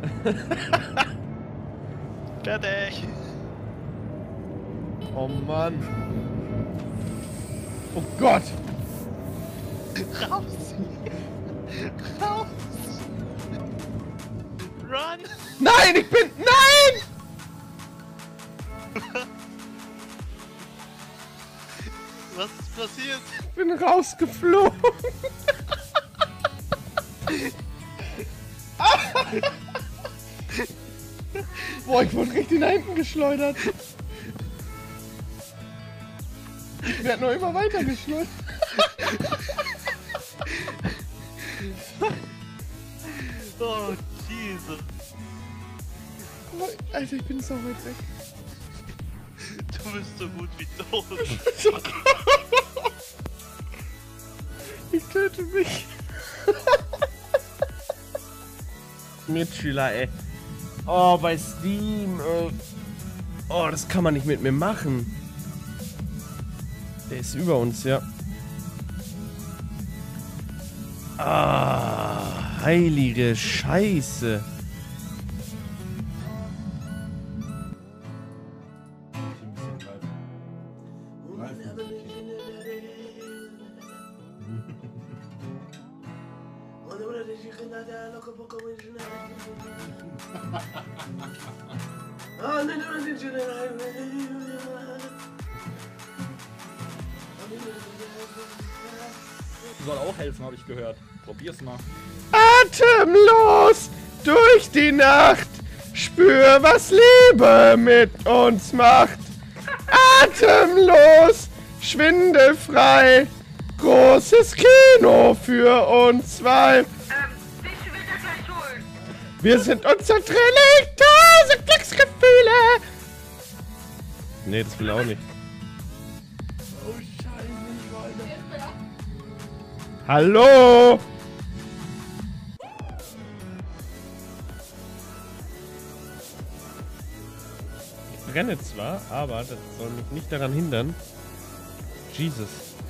Fertig! Oh Mann. Oh Gott! Raus! Raus! Run! Nein, ich bin... Nein! Was ist passiert? Ich bin rausgeflogen. Boah, ich wurde richtig nach hinten geschleudert. Ich werde nur immer weiter geschleudert. Oh, Jesus. Oh, Alter, ich bin so weit weg. Du bist so gut wie tot. Ich töte mich. Mitschüler, ey. Oh, bei Steam, ey. Oh, das kann man nicht mit mir machen. Der ist über uns, ja. Ah, heilige Scheiße. Soll auch helfen, habe ich gehört. Probier's mal. Atemlos durch die Nacht, spür, was Liebe mit uns macht. Atemlos, schwindelfrei, großes Kino für uns zwei. Ich will das gleich holen. Wir sind unzertrennlich, 1000 Glücksgefühle. Nee, das will er auch nicht. Oh Scheiße, ich wollte. Hallo? Ich brenne zwar, aber das soll mich nicht daran hindern. Jesus.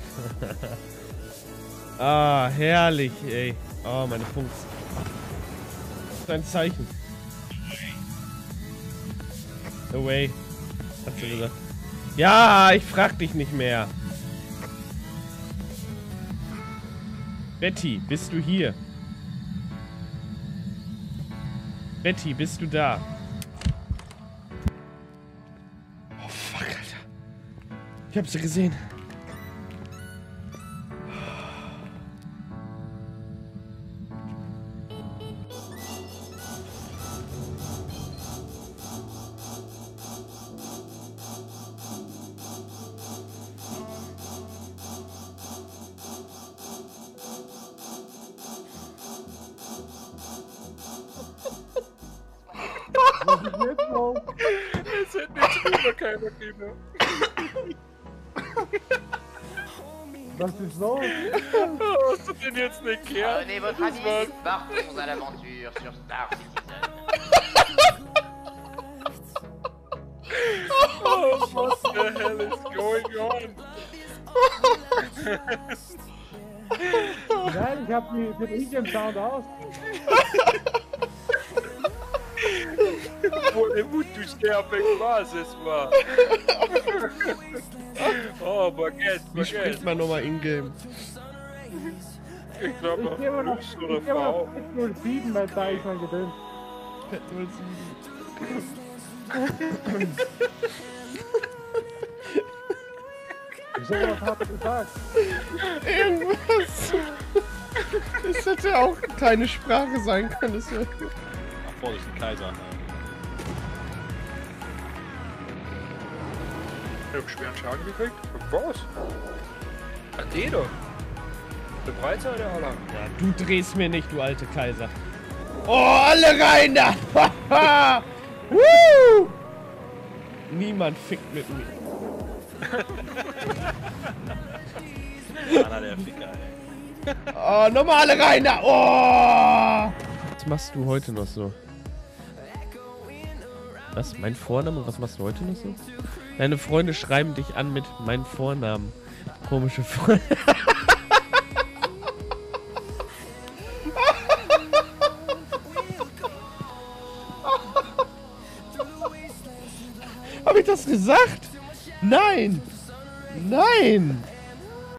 Ah, herrlich, ey. Oh, meine Funks. Das ist ein Zeichen. Away. Hast du gesagt. Ja, ich frag dich nicht mehr. Betty, bist du hier? Betty, bist du da? Oh, fuck, Alter. Ich hab sie gesehen. Es wird nicht drüber, keiner Kinder. Was ist los? Oh, hast du den jetzt nicht gehört? Prenez votre Das ami, war's. partons à l'aventure sur Star Citizen. Oh, what the hell is going on? Nein, ich hab den Ingame-Sound aus. Wo muito sterben was es war. Oh, Baguette, Wie spricht Baguette. man nochmal in-game? Ich glaube, Ich gebe noch Fuchs oder Frau. 607, weil da ist mein Gedöns. Was hat er gesagt? Irgendwas. Das hätte auch keine Sprache sein können. Das wär... Ach, Vorsicht, ein Kaiser. Ich hab schweren Schaden gekriegt. Was? Ach, der doch. Der Breiter oder der Holland? Ja, du drehst mir nicht, du alte Kaiser. Oh, alle rein da! Woo! Niemand fickt mit mir. Anna, der Ficker, ey. Oh, nochmal alle rein da! Oh! Was machst du heute noch so? Was? Mein Vorname? Was machst du heute noch so? Deine Freunde schreiben dich an mit meinem Vornamen. Komische Freunde. Habe ich das gesagt? Nein! Nein!